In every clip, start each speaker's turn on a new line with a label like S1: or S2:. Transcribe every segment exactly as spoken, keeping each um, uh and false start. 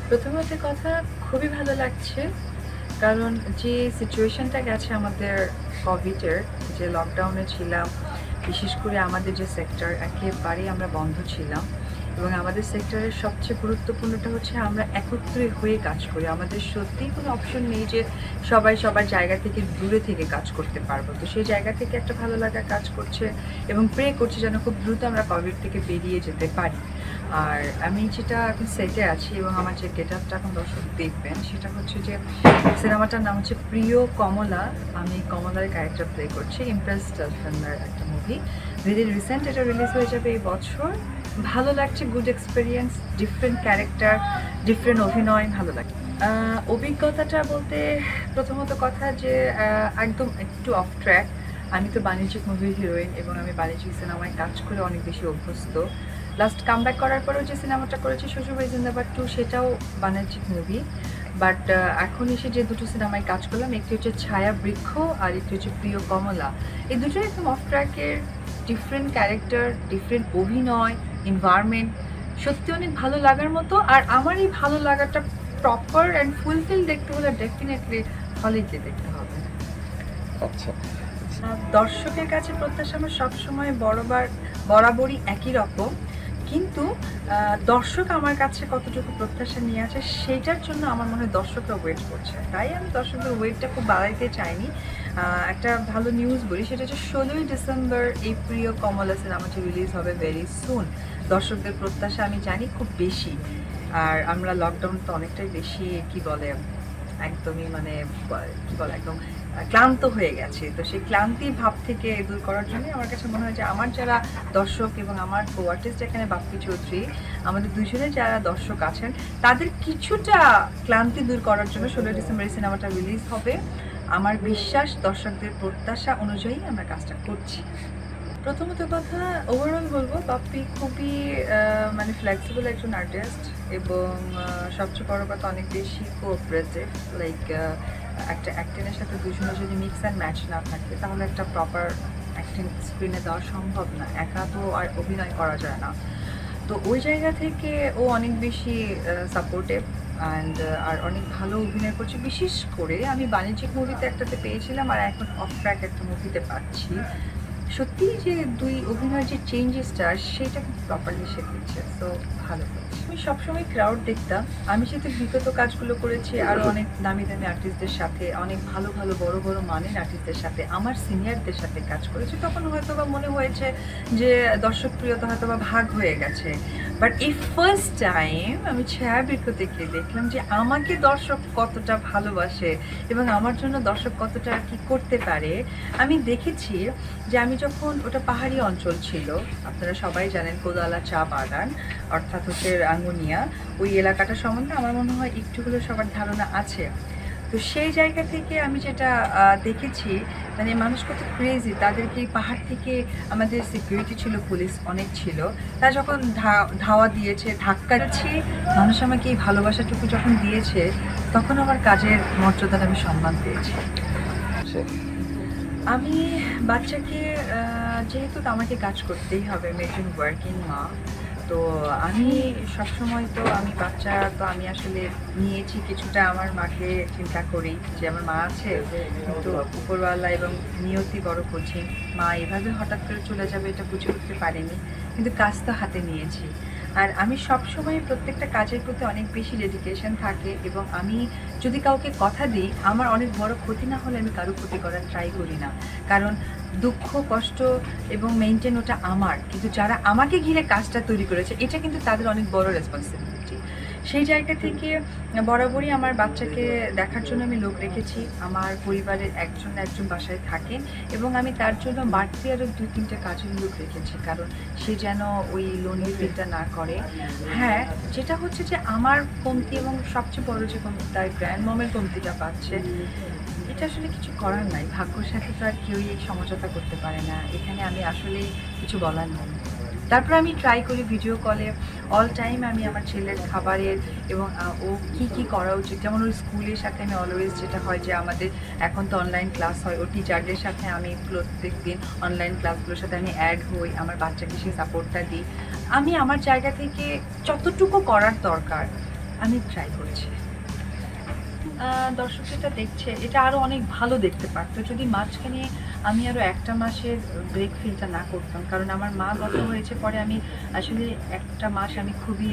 S1: প্রথমত কথা খুবই ভালো লাগছে, কারণ যে সিচুয়েশনটা গেছে আমাদের কোভিডের, যে লকডাউনে ছিলাম, বিশেষ করে আমাদের যে সেক্টর একেবারেই আমরা বন্ধ ছিলাম, এবং আমাদের সেক্টরের সবচেয়ে গুরুত্বপূর্ণটা হচ্ছে আমরা একত্রে হয়ে কাজ করি। আমাদের সত্যিই কোনো অপশন নেই যে সবাই সবার জায়গা থেকে দূরে থেকে কাজ করতে পারবো। তো সেই জায়গা থেকে একটা ভালো লাগা কাজ করছে এবং প্রে করছি যেন খুব দ্রুত আমরা কোভিড থেকে বেরিয়ে যেতে পারি। আর আমি যেটা এখন সেটে আছি এবং আমার যে গেট আপটা এখন দর্শক দেখবেন সেটা হচ্ছে যে সিনেমাটার নাম হচ্ছে প্রিয় কমলা। আমি কমলার ক্যারেক্টার প্লে করছি। ইমপ্রেস ফিল্মের একটা মুভি, ভেরি রিসেন্ট এটা রিলিজ হয়ে যাবে এই বছর। ভালো লাগছে, good experience, different character, different অভিনয়, ভালো লাগে। অভিজ্ঞতাটা বলতে প্রথমত কথা যে একদম একটু অফ ট্র্যাক। আমি তো বাণিজ্যিক মুভির হিরোইন এবং আমি বাণিজ্যিক সিনেমায় কাজ করে অনেক বেশি অভ্যস্ত। লাস্ট কামব্যাক করার পরেও যে সিনেমাটা করেছি শ্বশুরবাড়ি জিন্দাবাদ টু, সেটাও বাণিজ্যিক মুভি। বাট এখন এসে যে দুটো সিনেমায় কাজ করলাম, একটি হচ্ছে ছায়া বৃক্ষ আর একটি হচ্ছে প্রিয় কমলা। এই দুটো একদম অফ ট্র্যাকের, ডিফারেন্ট ক্যারেক্টার, ডিফারেন্ট অভিনয়, এনভায়রনমেন্ট, সত্যি অনেক ভালো লাগার মতো। আর আমার এই ভালো লাগাটা প্রপার অ্যান্ড ফুলফিল দেখতে হলে ডেফিনেটলি হলে গিয়ে দেখতে হবে।
S2: আচ্ছা,
S1: দর্শকের কাছে প্রত্যাশা আমার সবসময় বরাবর বরাবরই একই রকম, কিন্তু দর্শক আমার কাছে কতটুকু প্রত্যাশা নিয়ে আছে সেটার জন্য আমার মনে হয় দর্শকরা ওয়েট করছে। তাই আমি দর্শকদের ওয়েটটা খুব বাড়াইতে চাইনি। একটা ভালো নিউজ বলি, সেটা হচ্ছে ষোলোই ডিসেম্বর এই প্রিয় কমলা সিনেমাটি রিলিজ হবে ভেরি সুন। দর্শকদের প্রত্যাশা আমি জানি খুব বেশি, আর আমরা লকডাউন তো অনেকটাই বেশি কি বলে একদমই মানে কি বলে একদম ক্লান্ত হয়ে গেছে। তো সেই ক্লান্তি ভাব থেকে দূর করার জন্য আমার কাছে মনে হয় যে আমার যারা দর্শক এবং আমার কো আর্টিস্ট এখানে বাপ্পি চৌধুরী, আমাদের দুজনের যারা দর্শক আছেন, তাদের কিছুটা ক্লান্তি দূর করার জন্য ষোলোই ডিসেম্বর সিনেমাটা রিলিজ হবে। আমার বিশ্বাস দর্শকদের প্রত্যাশা অনুযায়ী আমরা কাজটা করছি। প্রথমত কথা ওভারঅল বলবো বাপ্পি খুবই মানে ফ্লেক্সিবল একজন আর্টিস্ট, এবং সবচেয়ে বড় কথা অনেক বেশি কোঅপারেটিভ। লাইক একটা অ্যাক্টিংয়ের সাথে দুজনের যদি মিক্স অ্যান্ড ম্যাচ না থাকে তাহলে একটা প্রপার অ্যাক্টিং স্ক্রিনে দেওয়া সম্ভব না, একা তো আর অভিনয় করা যায় না। তো ওই জায়গা থেকে ও অনেক বেশি সাপোর্টিভ অ্যান্ড আর অনেক ভালো অভিনয় করছে। বিশেষ করে আমি বাণিজ্যিক মুভিতে একটাতে পেয়েছিলাম আর এখন অফ ট্র্যাক একটা মুভিতে পাচ্ছি। সত্যি যে দুই অভিনয়ের যে চেঞ্জেসটা সেটা খুব প্রপারলি সে দিচ্ছে, তো ভালো করছে। আমি সবসময় ক্রাউড দেখতাম। আমি যেহেতু বিগত কাজগুলো করেছি আরও অনেক দামি দামি আর্টিস্টদের সাথে, অনেক ভালো ভালো বড় বড় মানের আর্টিস্টদের সাথে, আমার সিনিয়রদের সাথে কাজ করেছি, তখন হয়তো বা মনে হয়েছে যে দর্শকপ্রিয়তা হয়তো বা ভাগ হয়ে গেছে। বাট এই ফার্স্ট টাইম আমি ছায়া বৃক্ষ দেখে দেখলাম যে আমাকে দর্শক কতটা ভালোবাসে এবং আমার জন্য দর্শক কতটা কি করতে পারে। আমি দেখেছি যে আমি যখন, ওটা পাহাড়ি অঞ্চল ছিল, আপনারা সবাই জানেন কোদালা চা বাগান অর্থাৎ হচ্ছে রাঙ্গুনিয়া, ওই এলাকাটা সম্বন্ধে আমার মনে হয় একটু হলেও সবার ধারণা আছে। তো সেই জায়গা থেকে আমি যেটা দেখেছি, মানে মানুষ কত ক্রেজি, তাদেরকে পাহাড় থেকে, আমাদের সিকিউরিটি ছিল, পুলিশ অনেক ছিল, তারা যখন ধাওয়া দিয়েছে, ধাক্কা দিয়েছে, মানুষ আমাকে এই ভালোবাসাটুকু যখন দিয়েছে, তখন আমার কাজের মর্যাদার আমি সম্মান পেয়েছি। আমি বাচ্চাকে, যেহেতু আমাকে কাজ করতেই হবে, আমি একজন ওয়ার্কিং মা, তো আমি সবসময় তো আমি বাচ্চা তো আমি আসলে নিয়েছি কিছুটা আমার মাকে চিন্তা করি যে আমার মা আছে, কিন্তু উপরওয়ালা এবং নিয়তি বড় কঠিন। মা এভাবে হঠাৎ করে চলে যাবে এটা বুঝে উঠতে পারিনি, কিন্তু কাজ তো হাতে নিয়েছি। আর আমি সবসময় প্রত্যেকটা কাজের প্রতি অনেক বেশি ডেডিকেশন থাকে, এবং আমি যদি কাউকে কথা দিই আমার অনেক বড় ক্ষতি না হলে আমি কারো ক্ষতি করার ট্রাই করি না, কারণ দুঃখ কষ্ট এবং মেনটেন ওটা আমার, কিন্তু যারা আমাকে ঘিরে কাজটা তৈরি করেছে এটা কিন্তু তাদের অনেক বড় রেসপন্সিবিলিটি। সেই জায়গা থেকে বরাবরই আমার বাচ্চাকে দেখার জন্য আমি লোক রেখেছি। আমার পরিবারের একজন একজন বাসায় থাকেন এবং আমি তার জন্য বাড়তি আরও দুই তিনটে কাজের লোক রেখেছি, কারণ সে যেন ওই লোনলি ফিলটা না করে। হ্যাঁ, যেটা হচ্ছে যে আমার কমতি এবং সবচেয়ে বড় যে কমতি, তার গ্র্যান্ড মমের কমতিটা পাচ্ছে, এটা আসলে কিছু করার নাই। ভাগ্যের সাথে তো আর কেউই এই সমঝোতা করতে পারে না, এখানে আমি আসলে কিছু বলার নেই। তারপর আমি ট্রাই করি ভিডিও কলে অল টাইম আমি আমার ছেলের খাবারের এবং ও কি কি করা উচিত, যেমন ওর স্কুলের সাথে আমি অলওয়েজ, যেটা হয় যে আমাদের এখন তো অনলাইন ক্লাস হয়, ও টিচারদের সাথে আমি প্রত্যেক দিন অনলাইন ক্লাসগুলোর সাথে আমি অ্যাড হই, আমার বাচ্চাকে সেই সাপোর্টটা দিই। আমি আমার জায়গা থেকে যতটুকু করার দরকার আমি ট্রাই করছি। দর্শক যেটা দেখছে এটা আরও অনেক ভালো দেখতে পারতো যদি মাঝখানে আমি আরও একটা মাসের ব্রেক ফিলটা না করতাম, কারণ আমার মা গত হয়েছে পরে আমি আসলে একটা মাস আমি খুবই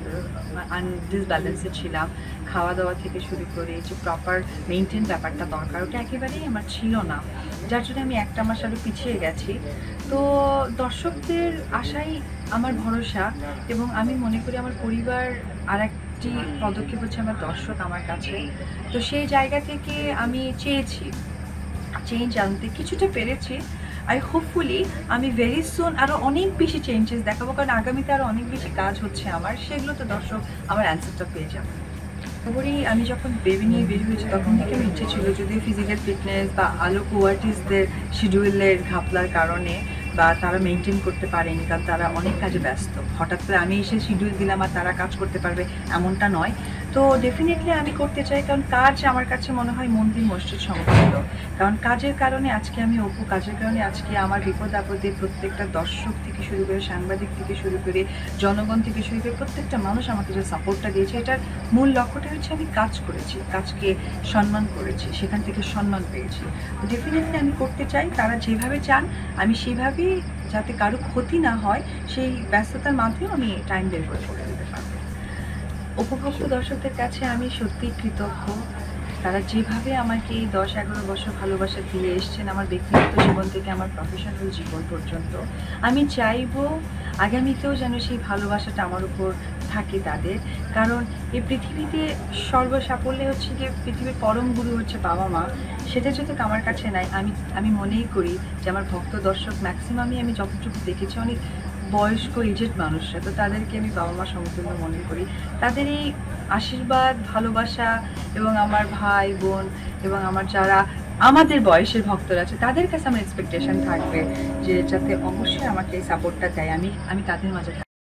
S1: ডিসব্যালেন্সে ছিলাম, খাওয়া দাওয়া থেকে শুরু করে যে প্রপার মেনটেন ব্যাপারটা দরকার ওটা একেবারেই আমার ছিল না, যার জন্য আমি একটা মাস আরও পিছিয়ে গেছি। তো দর্শকদের আশাই আমার ভরসা, এবং আমি মনে করি আমার পরিবার আর একটি পদক্ষেপ হচ্ছে আমার দর্শক আমার কাছে। তো সেই জায়গা থেকে আমি চেয়েছি চেঞ্জ আনতে, কিছুটা পেরেছি। আই হোপফুলি আমি ভেরি সুন আরও অনেক বেশি চেঞ্জেস দেখাবো, কারণ আগামীতে আরও অনেক বেশি কাজ হচ্ছে আমার, সেগুলো তো দর্শক আমার অ্যান্সারটা পেয়ে যাবে। তারপরেই আমি যখন বেবি নিয়ে বের হয়েছি তখন থেকে আমার ইচ্ছে ছিল, যদিও ফিজিক্যাল ফিটনেস বা আলো কোয়ার্টিসদের শিডিউলের ঘাপলার কারণে বা তারা মেনটেন করতে পারেনি, কারণ তারা অনেক কাজে ব্যস্ত, হঠাৎ করে আমি এসে শিডিউল দিলাম আর তারা কাজ করতে পারবে এমনটা নয়। তো ডেফিনেটলি আমি করতে চাই, কারণ কাজ আমার কাছে মনে হয় মন্দির মসজিদ সমতুল্য। কারণ কাজের কারণে আজকে আমি অপু, কাজের কারণে আজকে আমার বিপদ আপদে প্রত্যেকটা দর্শক থেকে শুরু করে সাংবাদিক থেকে শুরু করে জনগণ থেকে শুরু করে প্রত্যেকটা মানুষ আমাকে যে সাপোর্টটা দিয়েছে, এটার মূল লক্ষ্যটা হচ্ছে আমি কাজ করেছি, কাজকে সম্মান করেছি, সেখান থেকে সম্মান পেয়েছি। ডেফিনেটলি আমি করতে চাই, তারা যেভাবে চান আমি সেইভাবেই, যাতে কারো ক্ষতি না হয় সেই ব্যস্ততার মাধ্যমেও আমি টাইম বের করে করে দিতে পারবো। উপভোক্ত দর্শকদের কাছে আমি সত্যিই কৃতজ্ঞ, তারা যেভাবে আমাকে এই দশ এগারো বছর ভালোবাসা দিয়ে এসছেন আমার ব্যক্তিগত জীবন থেকে আমার প্রফেশনাল জীবন পর্যন্ত। আমি চাইবো আগামীতেও যেন সেই ভালোবাসাটা আমার উপর থাকে তাদের, কারণ এই পৃথিবীতে সর্বসাফল্যে হচ্ছে যে পৃথিবীর পরম গুরু হচ্ছে বাবা মা, সেটা যদি আমার কাছে নাই, আমি আমি মনেই করি যে আমার ভক্ত দর্শক ম্যাক্সিমামই আমি যতটুকু দেখেছি অনেক বয়স্ক এজেড মানুষরা, তো তাদেরকে আমি বাবা মা সমতুল্য মনে করি। তাদের এই আশীর্বাদ, ভালোবাসা এবং আমার ভাই বোন এবং আমার যারা আমাদের বয়সের ভক্তরা আছে তাদের কাছে আমার এক্সপেকটেশন থাকবে যে যাতে অবশ্যই আমাকে এই সাপোর্টটা দেয়, আমি আমি তাদের মাঝে